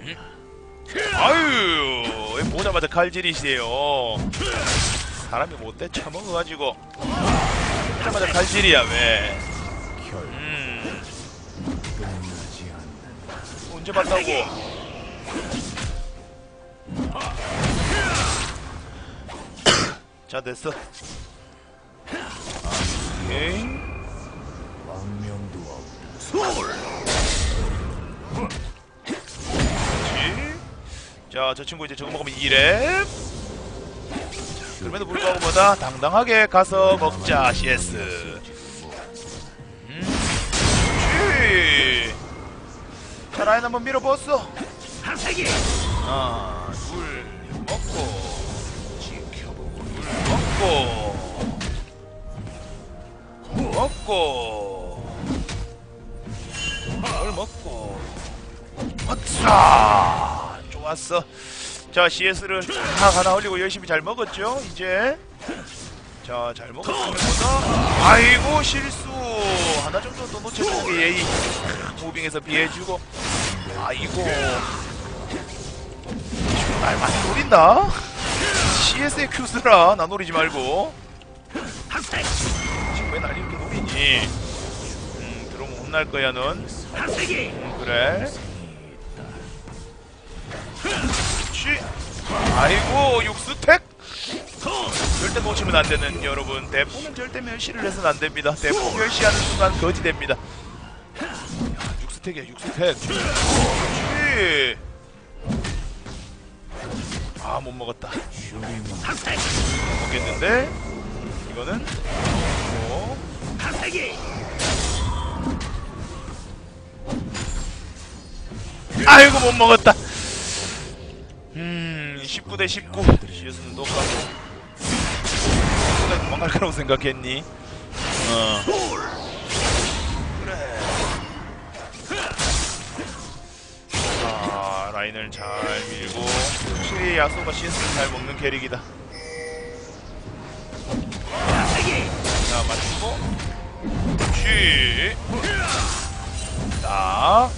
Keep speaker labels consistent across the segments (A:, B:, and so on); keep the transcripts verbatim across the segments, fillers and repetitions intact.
A: 아유, 왜 보자마자 칼질이시에요. 사람이 못돼 처먹어가지고 보자마자 칼질이야 왜? 음. 언제 봤다고? 자 됐어. 오케이. 자, 저 친구 이제 저거 먹으면 이 렙. 그럼에도 불구하고 뭐다? 당당하게 가서 먹자, 씨에스. 음. 자, 라인 한번 밀어보았어. 하나, 둘, 먹고. 둘, 먹고. 먹고. 뭘 먹고. 아싸! 좋았어. 자, 씨에스를 다 하나 올리고 열심히 잘 먹었죠? 이제 자, 잘 먹었으면 보다. 아이고 실수 하나 정도 더 놓쳐주는 게 예의. 무빙에서 피해주고. 아이고 날 많이 노린다. 씨에스의 큐스라 나 노리지 말고. 지금 왜 날 이렇게 노리니? 음, 들어오면 혼날 거야 넌. 음, 그래. 그렇지. 아이고 육수택. 절대 놓치면 안되는 여러분, 대포는 절대 멸시를 해서는 안됩니다. 대포 멸시하는 순간 거지됩니다. 육수택이야 육수택. 그렇지. 아 못먹었다. 먹겠는데 이거는 어. 아이고 못먹었다. 음, 십구 대 십구. 씨에스는 똑같고. 도망갈 거라고 생각했니? 어. 그래. 자, 라인을 잘 밀고. 확실히 야소가 씨에스를 잘 먹는 캐릭이다. 자, 맞추고. 그렇지. 자.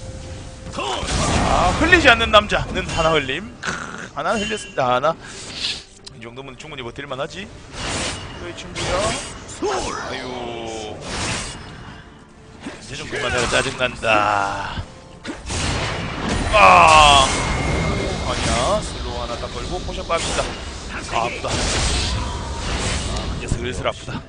A: 아, 흘리지 않는 남자는 하나 흘림. 크, 하나 흘렸습니다. 하나. 이 정도면 충분히 버틸만 하지. 너희 친구야. 아유, 이제 좀 그만해라. 짜증난다. 아, 아니야. 슬로우 하나 딱 걸고 포션 빱시다. 아, 아프다. 아, 이제 슬슬 아프다.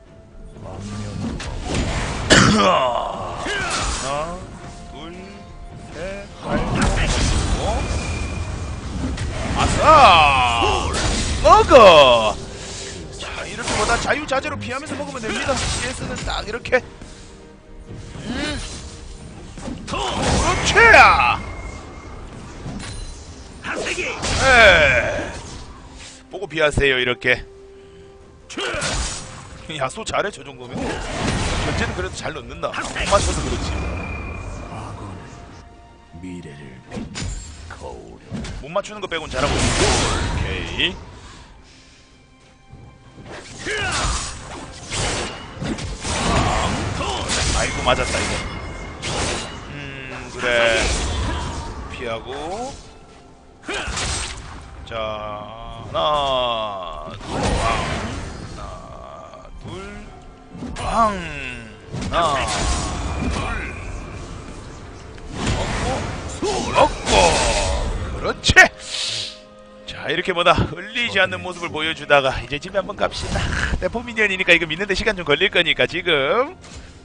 A: 하나, 둘, 셋, 팔, 아싸! 먹어! 자, 이렇게 보다 자유자재로 피하면서 먹으면 됩니다. 씨에스는 딱 이렇게. 음. 그렇지! 에 보고 비하세요, 이렇게. 야소 잘해, 저 정도면. 견제는 그래도 잘 넣는다. 못 맞춰서 그렇지. 못 맞추는 거 빼곤 잘하고 있어. 오케이. 아이고 맞았다 이거. 음 그래. 피하고. 자 하나 둘 하나 둘 빵 하나 둘 먹고 먹고. 그렇지. 자 이렇게 뭐다 흘리지 않는 모습을 보여주다가 이제 집에 한번 갑시다. 대포 미니언이니까 이거 믿는데 시간 좀 걸릴 거니까 지금.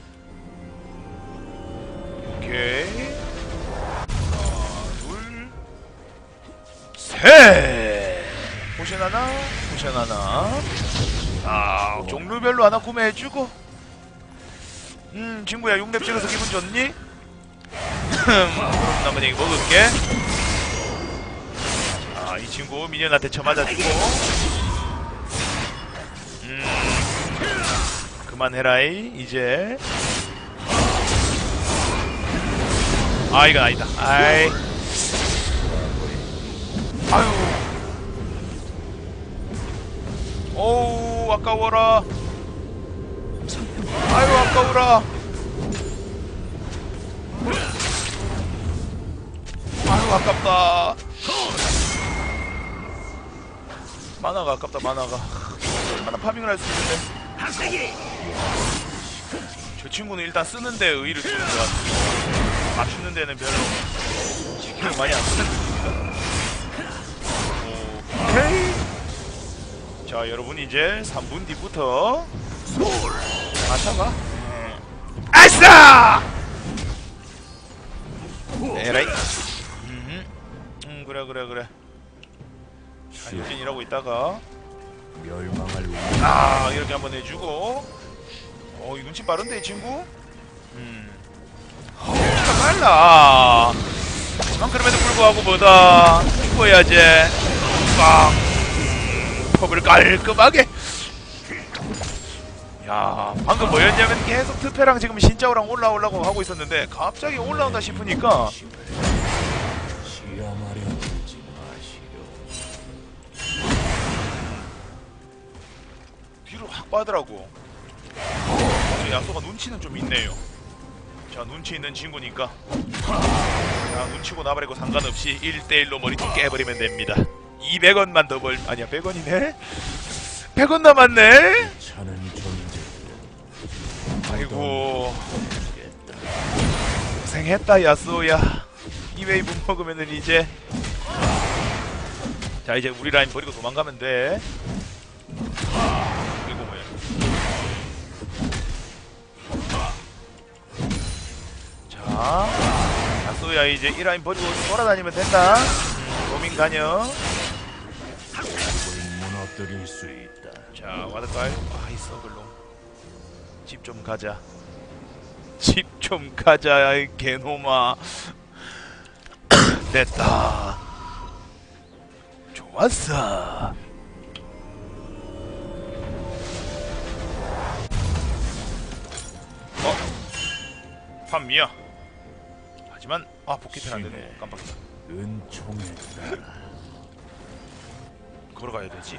A: 오케이. 하나 둘 셋. 포션 하나 포션 하나. 아 종류별로 하나 구매해주고. 음 친구야 육 렙 찍어서 기분 좋니? 그럼 남은 얘기 먹을게. 아, 이 친구 미니언한테 쳐맞아주고. 음 그만해라이 이제. 아 이건 아니다. 아이 아유 어우 아까워라. 아유 아까워라. 아유 아이고 아깝다. 만화가 아깝다. 만화가 얼마나 파밍을 할 수 있는데. 저 친구는 일단 쓰는데 의의를 두는 것 같아. 맞추는 데는 별로 신경 많이 안 쓰는 분입니다. 오케이. 자 여러분 이제 삼 분 뒤부터 마차가 네. 아싸! 에라이. 음, 음 그래 그래 그래. 자 유진이라고 있다가
B: 멸망할
A: 아 이렇게 한번 해주고. 어, 이 눈치 빠른데 이 친구? 음. 눈치가 빨라. 하지만 그럼에도 불구하고 뭐다 죽어야지. 빵. 컵을 깔끔하게. 야, 방금 뭐였냐면 계속 트페랑 지금 신짜오랑 올라오려고 하고 있었는데 갑자기 올라온다 싶으니까
B: 시야마려 들지 마시려.
A: 뒤로 확 빠더라고. 야소가 눈치는 좀 있네요. 자 눈치 있는 친구니까 자 눈치고 나버리고 상관없이 일 대 일로 머리 좀 깨버리면 됩니다. 이백 원만 더 벌... 아니야 백 원이네? 백 원 남았네?
B: 차는 존재.
A: 아이고 고생했다 야쏘야. 이 웨이브 먹으면은 이제 자 이제 우리 라인 버리고 도망가면 돼. 그리고 뭐야 자 야쏘야 이제 이 라인 버리고 돌아다니면 된다. 음, 로밍 다녀.
B: 무너뜨릴 수 있다.
A: 자 와드깔 아이 썩을놈. 집 좀 가자. 집 좀 가자 이 개놈아. 됐다. 좋았어. 어? 판미야. 하지만 아 복귀편 안되네. 깜빡이다.
B: 은총에 따라
A: 걸어가야 되지.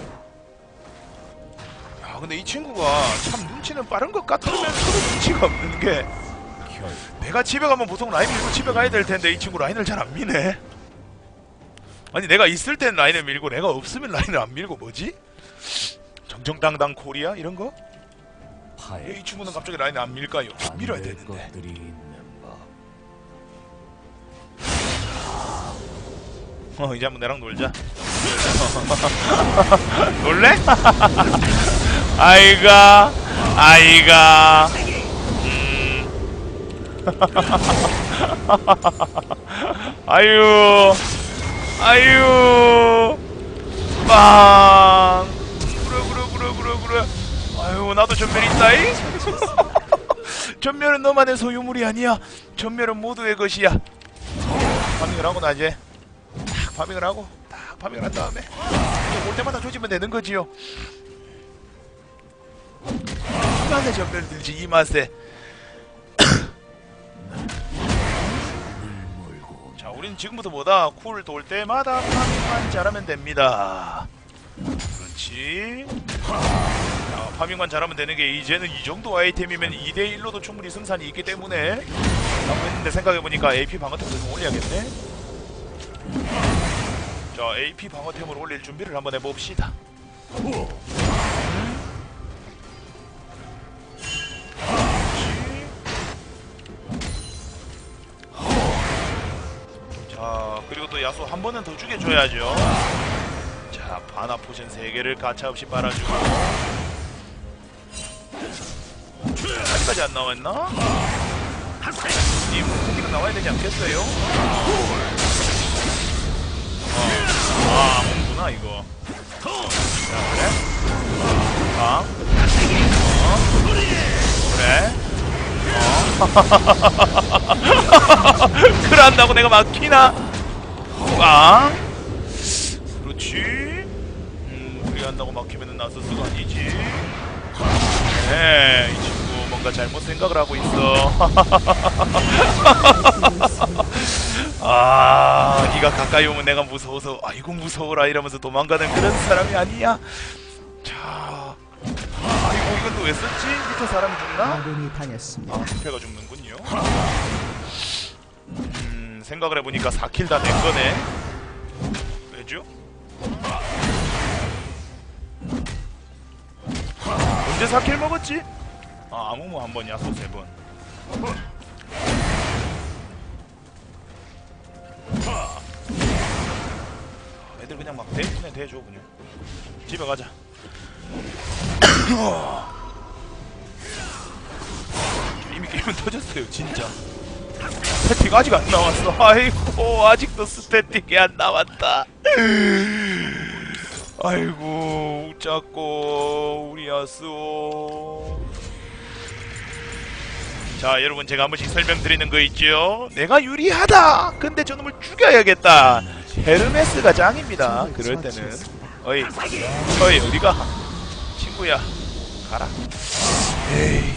A: 야 근데 이 친구가 참 눈치는 빠른 것 같으면서도 눈치가 없는 게
B: 결
A: 내가 집에 가면 보통 라인 밀고 집에 가야 될 텐데 이 친구 라인을 잘 안 미네. 아니 내가 있을 땐 라인을 밀고 내가 없으면 라인을 안 밀고 뭐지? 정정당당 코리아 이런 거? 왜 이 친구는 갑자기 라인을 안 밀까요? 밀어야 되는데.
B: 것들이 있는 법.
A: 어 이제 한번 내랑 놀자. 놀래? 아이가 아이가 음. 아유 아유 빵 그래 그래 그래 그래 그래. 아유 나도 전멸 있다이. 전멸은 너만의 소유물이 아니야. 전멸은 모두의 것이야. 파밍을 하고 나 이제 딱 파밍을 하고 딱 파밍을 한 다음에 올 때마다 조지면 되는 거지요. 이 맛에 전멸 들지 이 맛에. 자 우린 지금부터 뭐다 쿨 돌 때마다 파밍만 잘하면 됩니다. 그렇지. 자, 파밍만 잘하면 되는 게 이제는 이 정도 아이템이면 이 대 일로도 충분히 승산이 있기 때문에 라고 했는데 생각해보니까 에이피 방어템을 좀 올려야겠네. 자 에이피 방어템을 올릴 준비를 한번 해봅시다. 자 그리고 또 야수 한 번은 더 죽여줘야죠. 자 바나 포션 세 개를 가차없이 빨아주고 아직까지 안 나왔나? 이 무기가 나와야 되지 않겠어요? 어. 아 뭔구나 이거. 자 그래? 아 어? 그래? 어? 그래 한다고 내가 막히나? 아 그렇지. 음 그래 한다고 막히면은 나서스가 아니지. 네, 이 친구 뭔가 잘못 생각을 하고 있어. 아, 네가 가까이 오면 내가 무서워서 아이고 무서워라 이러면서 도망가는 그런 사람이 아니야. 자, 아이고 이건 또 왜 썼지? 밑에 사람이 죽나?
C: 아군이 당했습니다.
A: 아, 밑에가 죽는군요. 음, 생각을 해보니까 사 킬 다 낸 거네. 왜죠? 언제 사 킬 먹었지? 아, 아무모 한 번, 야소 세 번. 애들 그냥 막 대, 그냥 대줘 그냥. 집에 가자. 이미 게임은 터졌어요 진짜. 스태틱 아직 안 나왔어. 아이고 아직도 스태틱이 안 나왔다. 아이고 웃자고 우리 야스오. 자 여러분 제가 한 번씩 설명드리는 거 있죠. 내가 유리하다 근데 저놈을 죽여야겠다. 헤르메스가 짱입니다. 그럴 때는 어이 어이 어디가 친구야 가라. 에이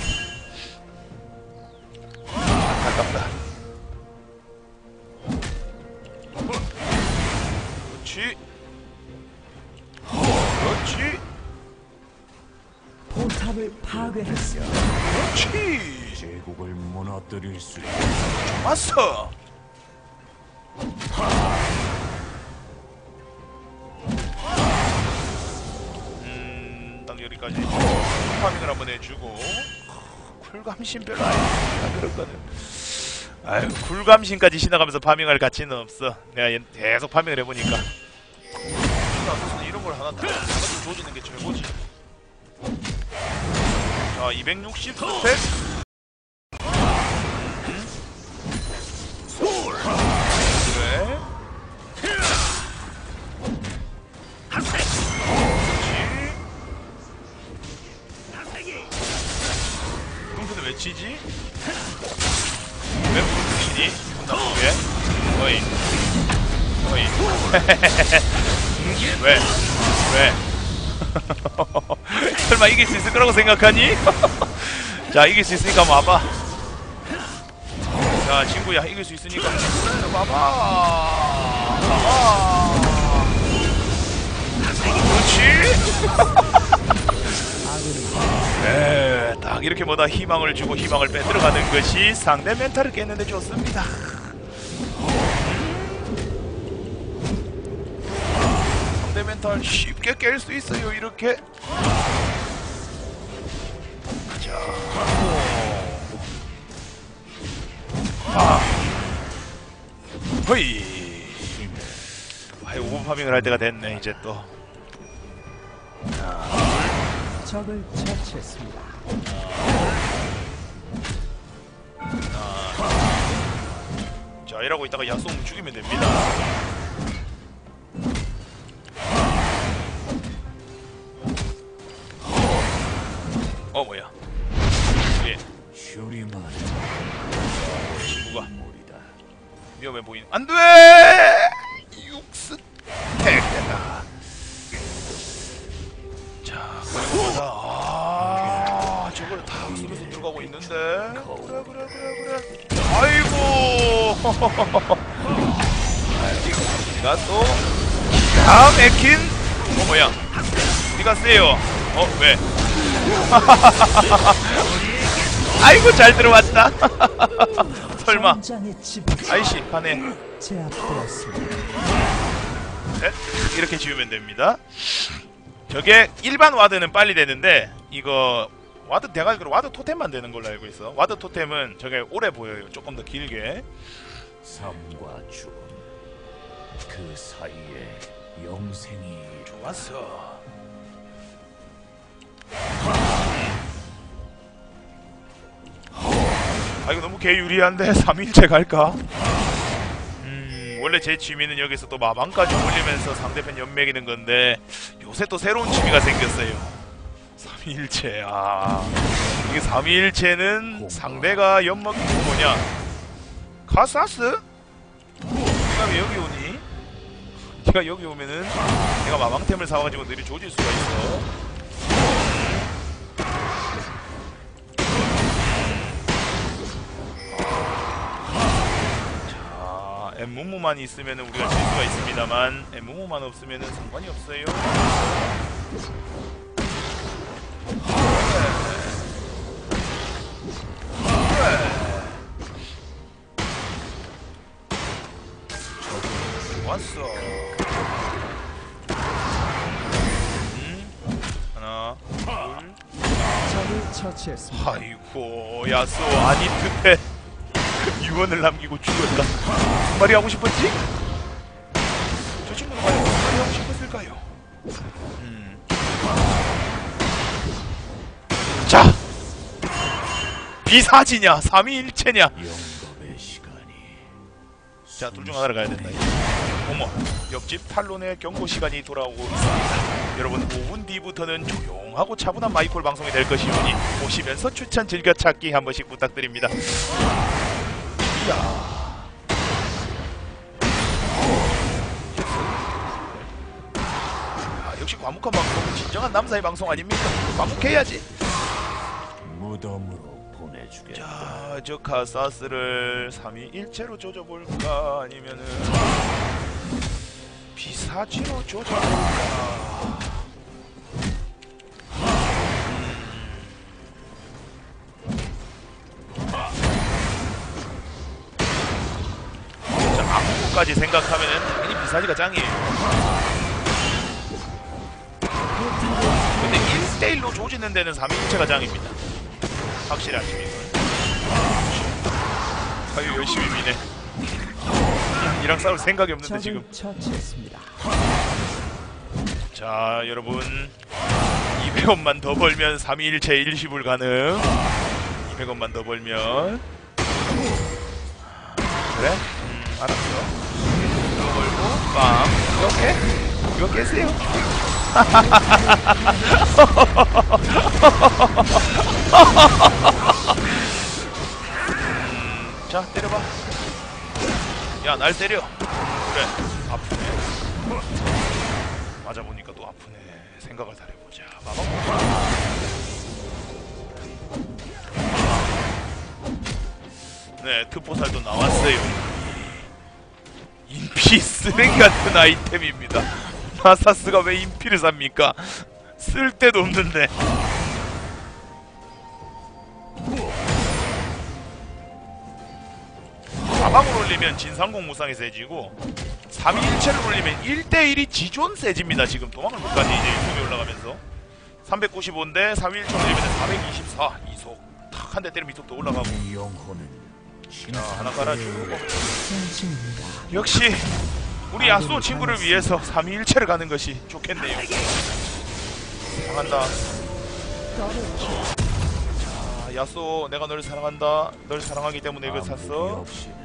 A: 아깝다. 그렇지 그렇지
C: 포탑을 파괴했어.
A: 그렇지.
B: 제국을 무너뜨릴 수 있다.
A: 왔어. 음, 딱 여기까지 파밍을 한번 해주고. 쿨감신 별로 아니야 그렇거든. 아유 쿨감신까지 지나가면서 파밍할 가치는 없어. 내가 얘 계속 파밍을 해보니까. 나서서 이런 걸 하나 다 하나씩 조지는 게 최고지. 자 이백육십 스택. 그래. 그렇지. 왜 치지? 왜 부르시니? 혼나 왜? 어이 어이 왜? 왜? 설마 이길 수 있을 거라고 생각하니? 자 이길 수 있으니까 한번 와봐. 자 친구야 이길 수 있으니까 와봐 와봐. 그렇지. 네, 딱 이렇게 뭐다 희망을 주고 희망을 빼들어가는 것이 상대 멘탈을 깼는데 좋습니다. 상대 멘탈 쉽게 깰 수 있어요 이렇게. 자, 아, 허이. 아이 오버 파밍을 할 때가 됐네 이제 또.
C: 적을 처치했습니다.
A: 자 이러고 있다가 야송 죽이면 됩니다. 어 뭐야? 예.
B: 슈리만
A: 누가?
B: 물이다.
A: 위험해 보이는. 안돼. 육스 택배다. 자 그리고 보자. 아 저걸 다 쓰면서 들어가고 있는데. 그래 그래 그래 그래. 아이고. 니가 또 기가 막힌. 어 뭐야? 니가 세요. 어 왜? 아이고 잘 들어왔다. 설마. 아이씨 반해.
C: 제압되었습니다.
A: 네, 이렇게 지우면 됩니다. 저게 일반 와드는 빨리 되는데 이거 와드 내가 알기로 와드 토템만 되는 걸로 알고 있어. 와드 토템은 저게 오래 보여요. 조금 더 길게.
B: 삶과 죽음 그 사이에 영생이
A: 좋았어. 아 이거 너무 개유리한데 삼 일째 갈까? 음 원래 제 취미는 여기서 또 마방까지 올리면서 상대편 연맥이는 건데 요새 또 새로운 취미가 생겼어요. 삼 일째. 아 이게 삼 일째는 상대가 연막이 뭐냐? 카사스? 네가 왜 여기 오니? 네가 여기 오면은 내가 마방템을 사와가지고 너희 조질 수가 있어. 엠무무만 있으면은 우리가 질 수가 있습니다만 엠무무만 없으면은 상관이 없어요. 좋았어. 음, 하나, 둘.
C: 적을 처치했습니다.
A: 아이고, 야쏘 아니트에 유언을 남기고 죽었다. 무슨 말이 하고 싶었지? 저 친구는 과연 무슨 말이 하고 싶었을까요? 음. 자, 비사지냐, 삼위일체냐.
B: 영겁의 시간이.
A: 자, 둘 중 하나를 가야 된다. 어머, 옆집 탈론의 경고 시간이 돌아오고 있습니다. 여러분, 오 분 뒤부터는 조용하고 차분한 마이콜 방송이 될 것이오니 보시면서 추천 즐겨찾기 한 번씩 부탁드립니다. 이야. 아, 역시 과묵한 방송은 진정한 남자의 방송 아닙니까? 과묵해야지.
B: 무덤으로 보내주겠다.
A: 자, 저 카사스를 삼위일체로 조져볼까? 아니면은 비사지로 조져볼까? 자, 암흑까지 생각하면은 당연히 비사지가 짱이에요. 근데 일 대 일로 조지는 데는 삼위일체가 짱입니다. 확실하지 이건. 아유 열심히 미네. 이랑 싸울 생각이 없는데
C: 적을
A: 지금.
C: 처치했습니다.
A: 자 여러분 이백 원만 더 벌면 삼위일체 일시불 가능. 이백 원만 더 벌면 그래? 음 알았어. 이거 벌고 빵 이렇게? 이거 깨세요. 음, 자 때려봐. 야 날 때려. 그래 아프네. 맞아보니까 또 아프네. 생각을 잘해보자. 마법. 네 특보살도 나왔어요. 인피 쓰레기 같은 아이템입니다. 나사스가 왜 인피를 삽니까? 쓸데도 없는데. 사방을 올리면 진상공 무쌍이 세지고 삼위일체를 올리면 일 대 일이 지존 세집니다. 지금 도망을 못 가지 이제 이속이 올라가면서 삼백구십오인데 삼위일체 올리면 사백이십사 이속 탁 한 대 때리면 이속도 올라가고.
B: 이 영혼은
A: 자 하나 깔아주고
C: 전진입니다.
A: 역시 우리 야쏘 친구를 위해서 삼위일체를 가는 것이 좋겠네요. 사랑한다. 자 야쏘 내가 너를 사랑한다. 널 사랑하기 때문에 이걸 샀어.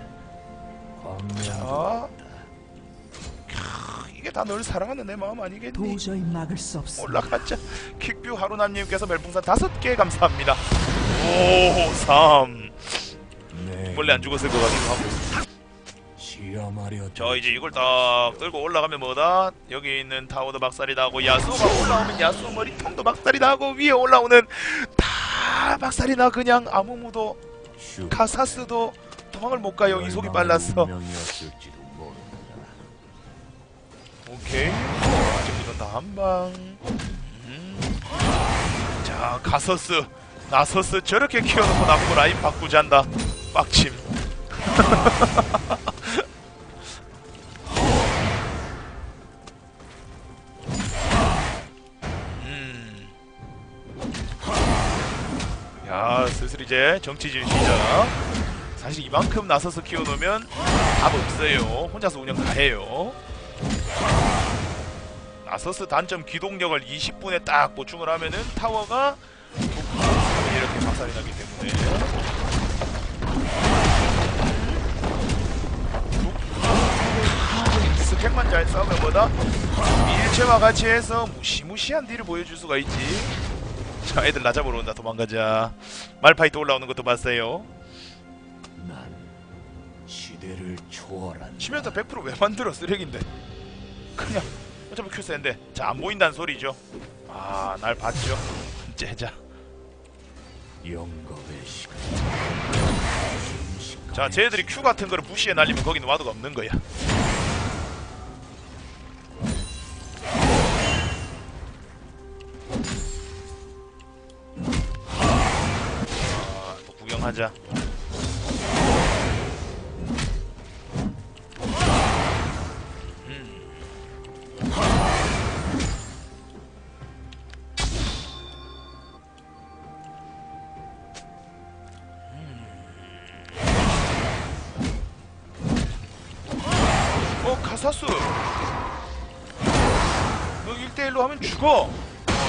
A: 자 캬, 이게 다 널 사랑하는 내 마음 아니겠니?
C: 도저히 막을 수 없습니다.
A: 올라가자. 킥뷰 하루남님께서 멜풍선 다섯 개 감사합니다. 오 삼 원래 안 죽었을 것 같기도 하고.
B: 시험하려.
A: 저 이제 이걸 딱 들고 올라가면 뭐다? 여기 있는 타워도 박살이 나고 야수가 올라오면 야수 머리통도 박살이 나고 위에 올라오는 다 박살이 나. 그냥 아무무도 카사스도 도망을 못 가요. 이속이 빨랐어. 오케이. 아직부터 다 한방. 음. 자 가서스 나서스 저렇게 키워놓고 나보고 라인 바꾸잔다. 빡침. 음. 야 슬슬 이제 정치질 시작. 사실 이만큼 나서서 키워놓으면 답 없어요. 혼자서 운영 다 해요. 나서스 단점 기동력을 이십 분에 딱 보충을 하면은 타워가 이렇게 박살이 나기 때문에. 스택만 잘 싸우면 뭐다? 일체와 같이 해서 무시무시한 딜을 보여줄 수가 있지. 자 애들 나 잡으러 온다. 도망가자. 말파이트 올라오는 것도 봤어요.
B: 난 시대를 초월한.
A: 치면서 백 퍼센트 왜 만들어? 쓰레기인데. 그냥 어차피 큐스인데. 자 안 보인다는 소리죠. 아 날 봤죠. 째자.
B: 영겁의 시간.
A: 자 쟤들이 큐 같은 거를 무시해 날리면 거기는 와드가 없는 거야. 아, 또 구경하자. 카사스. 너 일 대 일로 하면 죽어. 어.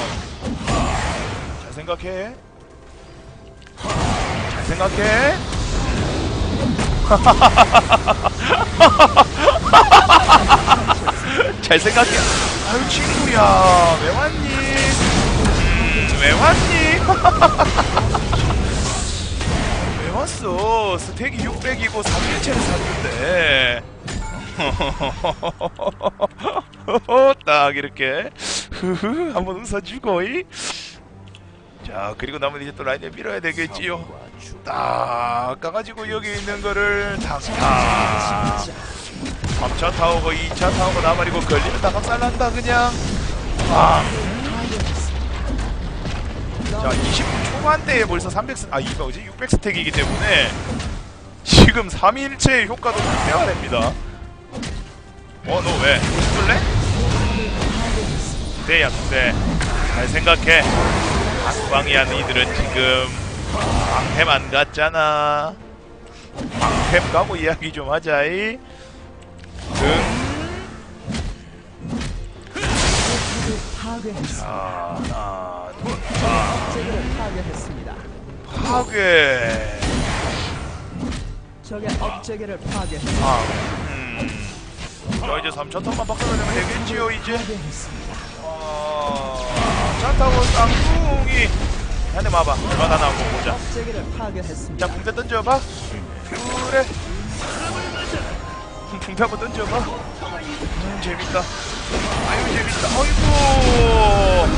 A: 잘 생각해. 잘 생각해. 잘 생각해. 아유 친구야 왜 왔니? 음, 왜 왔니? 왜 왔어? 스택이 육백이고 삼 일체를 샀는데 딱 이렇게 흐흐 한번 웃어주고 이? 자 그리고 나면 이제 또 라인을 밀어야 되겠지요. 딱 까가지고 여기 있는 거를 탁탁 삼 차 타워고 이 차 타워고 나발이고 걸리면 다 박살난다 그냥. 아. 자 이십 분 초반대에 벌써 삼백 스... 아 이거 뭐지? 육백 스택이기 때문에 지금 삼 일체의 효과도 극대화 됩니다. 어 너 왜? 죽을래? 네야 근데 잘 생각해. 방방이야 니들은 지금 방템 안 갔잖아. 방템 가고 이야기 좀 하자이. 응?
C: 파괴했습니다.
A: 자 하나 둘
C: 업체계를 파괴했습니다.
A: 파괴.
C: 적의 업체계를 파괴했습니다.
A: 아, 음. 자 이제 삼 차 턴만 바꿔내면 되겠지요 이제.
C: 파괴했습니다.
A: 어... 차 타고 쌍둥이 한대 마봐. 얼마나 나오고 보자.
C: 업체계를 파괴했습니다.
A: 자 붕대 던져봐. 그래. 붕대 한번 던져봐. 음 재밌다. 아유 재밌다. 아이고.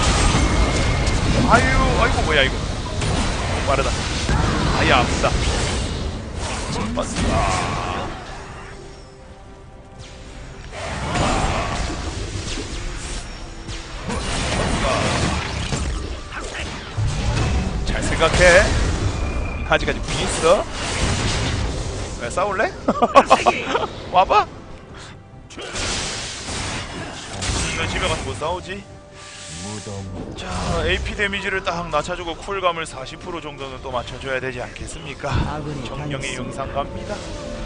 A: 아유 아이고 뭐야 이거. 빠르다. 아야 아프다. 맞다. 잘 생각해. 아직까지 궁이 있어. 왜 싸울래? 와봐. 너 집에 가서 못 싸우지?
B: 무덤
A: 자 에이피 데미지를 딱 낮춰주고 쿨감을 사십 퍼센트 정도는 또 맞춰줘야 되지 않겠습니까?
C: 아군이
A: 정령의
C: 당했습니다.
A: 영상 갑니다.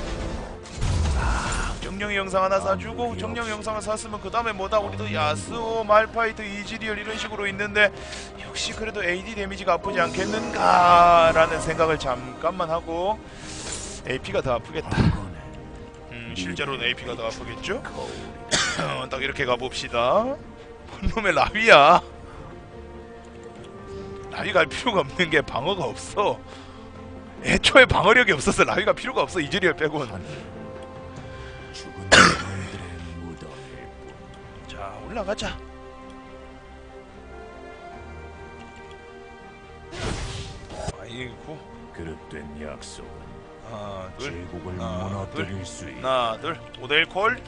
A: 아, 정령의 영상 하나 사주고 정령의 영상을 샀으면 그 다음에 뭐다 우리도 야스오, 말파이트, 이지리얼 이런 식으로 있는데 역시 그래도 에이디 데미지가 아프지 않겠는가 라는 생각을 잠깐만 하고 에이피가 더 아프겠다. 음 실제로는 에이피가 더 아프겠죠? 딱 이렇게 가봅시다. 놈의 라위야. 라위 갈 필요가 없는 게 방어가 없어. 애초에 방어력이 없어서 라위 갈 필요가 없어. 이즈리얼 빼곤.
B: 죽은 사람들의 무덤일 뿐.
A: 자 올라가자. 아이고
B: 그릇된 약속은
A: 하나 둘
B: 제국을
A: 하나,
B: 무너뜨릴 수 있다.
A: 하나 둘 오 대 일 콜.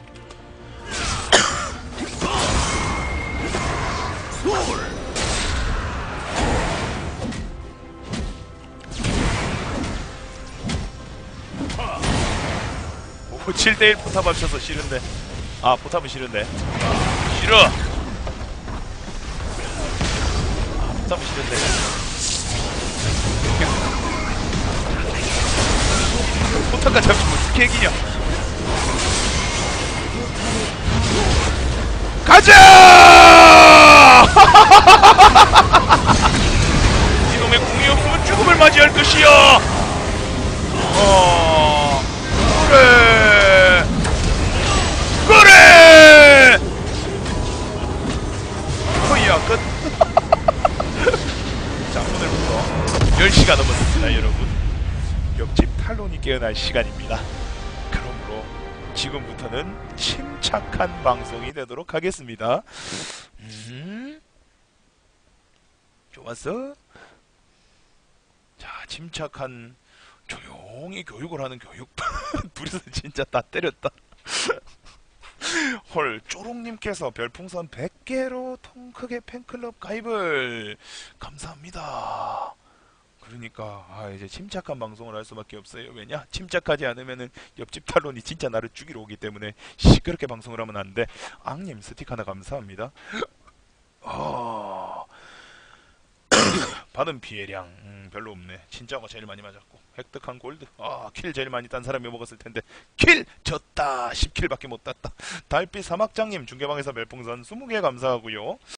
A: 오 칠 대 일 포탑 합쳐서 싫은데. 아 포탑은 싫은데. 싫어. 아 포탑은 싫은데. 포탑까지 합치면 어떻게 이기냐. 가자! 이놈의 궁이 없으면 죽음을 맞이할 것이야. 어, 그래, 그래. 허이야 끝. 자 오늘부터 열 시가 넘었습니다, 여러분. 옆집 탈론이 깨어날 시간입니다. 그러므로 지금부터는 침착한 방송이 되도록 하겠습니다. 음? 좋았어? 자, 침착한 조용히 교육을 하는 교육반. 둘이서 진짜 다 때렸다. 헐, 쪼롱님께서 별풍선 백 개로 통크게 팬클럽 가입을 감사합니다. 그러니까 아 이제 침착한 방송을 할 수밖에 없어요. 왜냐? 침착하지 않으면은 옆집 탈론이 진짜 나를 죽이러 오기 때문에 시끄럽게 방송을 하면 안 돼. 앙님 스틱 하나 감사합니다. 어... 받은 피해량 음, 별로 없네. 진짜가 제일 많이 맞았고 획득한 골드 아 킬 제일 많이 딴 사람이 먹었을 텐데 킬 졌다. 십 킬밖에 못 땄다. 달빛 사막장님 중계방에서 멸풍선 스무 개 감사하고요.